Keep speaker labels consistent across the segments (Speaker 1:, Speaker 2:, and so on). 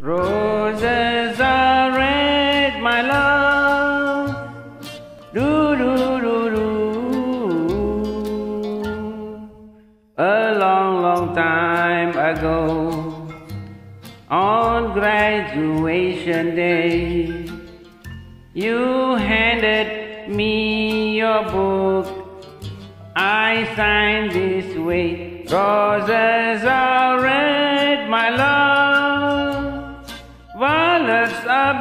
Speaker 1: Roses are red, my love. Do do do do. A long, long time ago, on graduation day, you handed me your book. I signed this way. Roses are red, my love. Violets are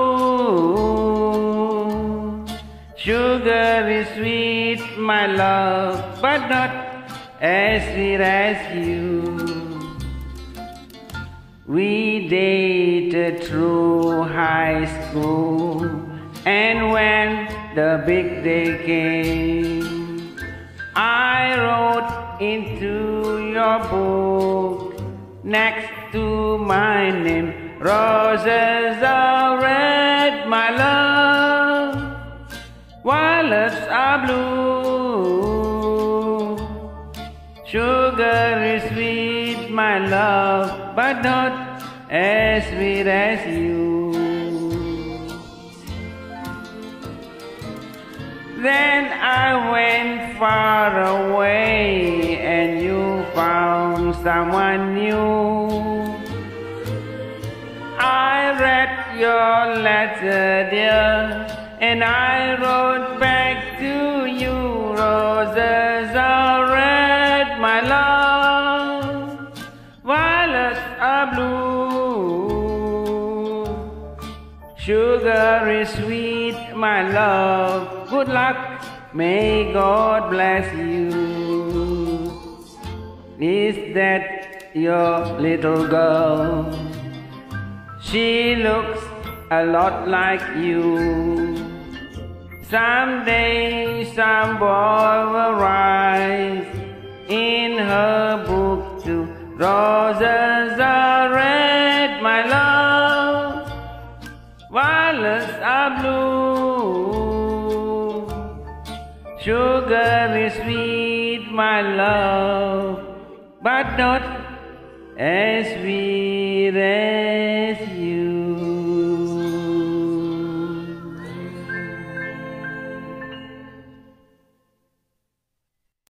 Speaker 1: blue. Sugar is sweet, my love, but not as sweet as you. We dated through high school, and when the big day came, I wrote into your book next to my name. Roses are red, my love. Violets are blue. Sugar is sweet, my love, but not as sweet as you. Then I went far away and you found someone new. I read your letter, dear, and I wrote back to you. Roses are red, my love. Violets are blue. Sugar is sweet, my love. Good luck, may God bless you. Is that your little girl? She looks a lot like you. Someday some boy will rise in her book too. Roses are red, my love. Violets are blue. Sugar is sweet, my love, but not as sweet as